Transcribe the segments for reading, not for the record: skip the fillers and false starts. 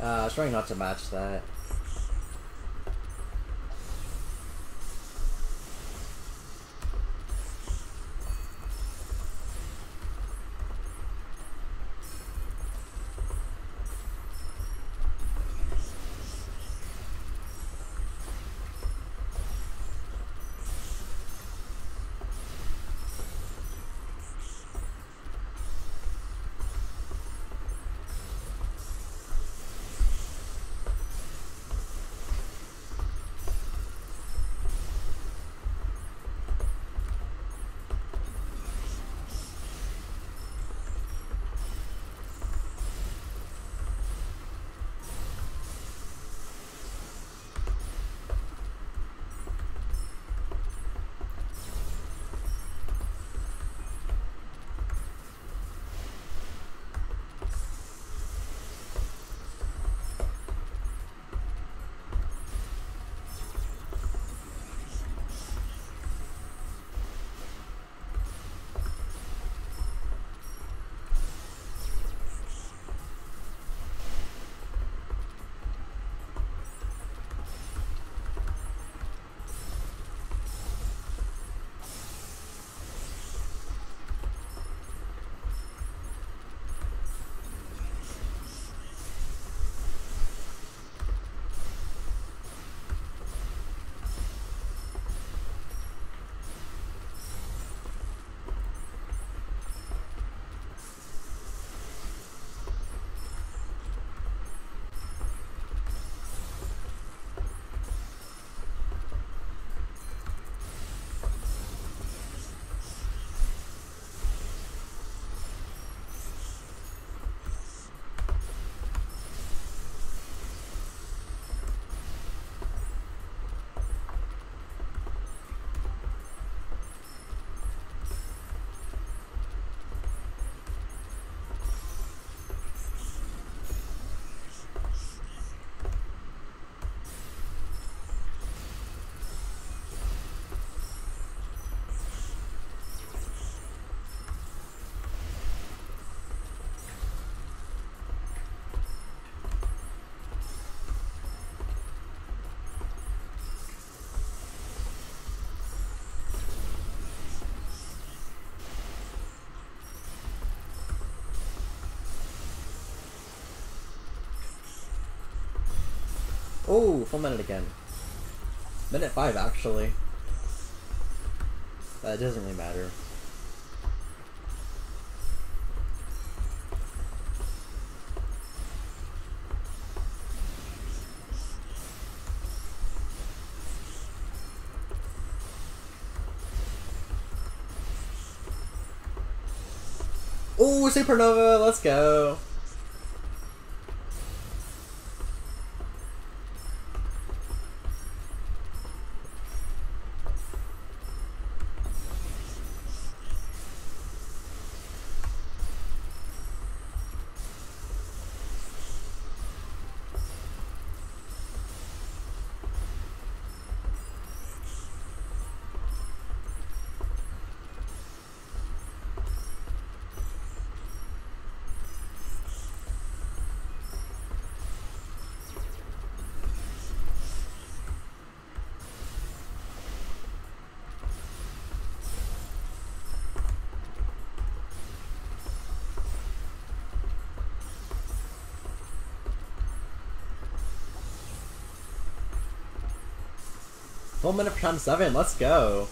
I was trying not to match that. Oh, full minute again. Minute 5, actually. It doesn't really matter. Oh, Supernova, let's go. Full minute for time 7, let's go.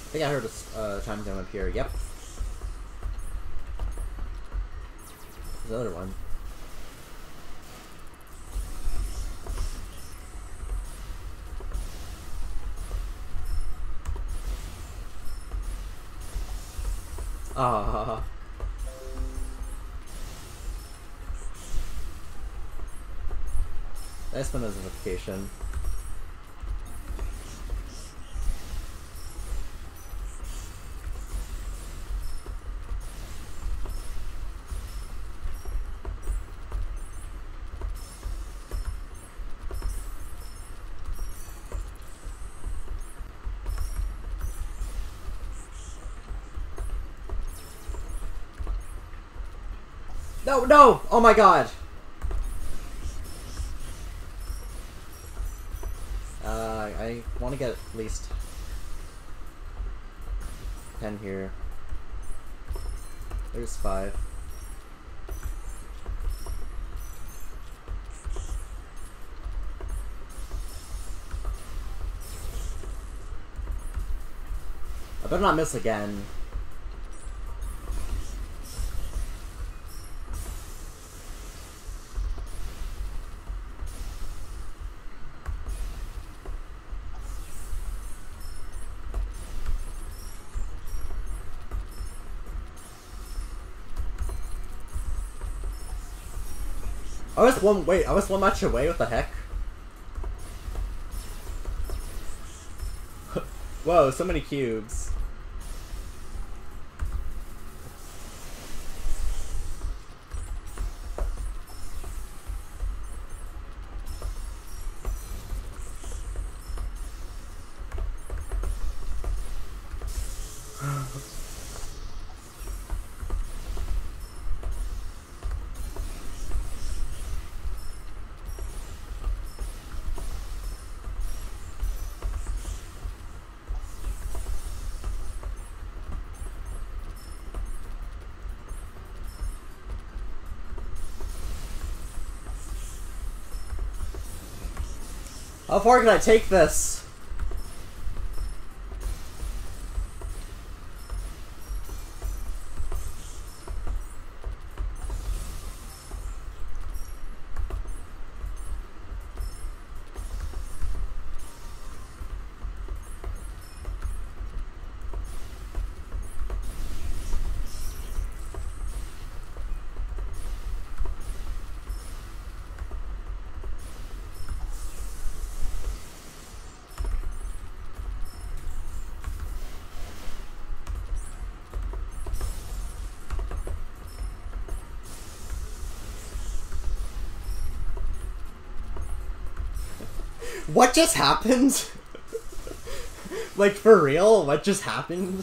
think I heard a chime down up here. Yep. There's another one. Ah. Nice one as a notification. No, no! Oh my god! I want to get at least 10 here. There's 5. I better not miss again. I was one match away, what the heck? Whoa, so many cubes. How far can I take this? What just happened? Like, for real? What just happened?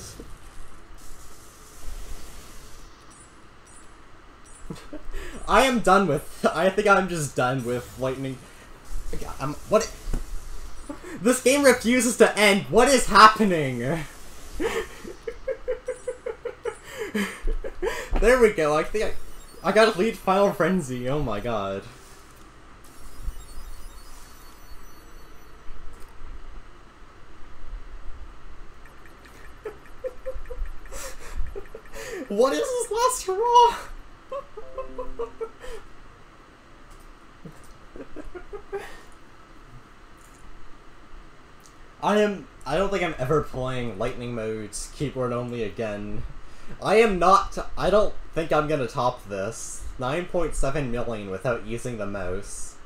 I am done with... I think I'm just done with lightning... what... This game refuses to end. What is happening? There we go. I think I got to lead Final Frenzy. Oh my god. What is this last hurrah? I don't think I'm ever playing lightning modes keyboard only again. I don't think I'm gonna top this. 9.7 million without using the mouse.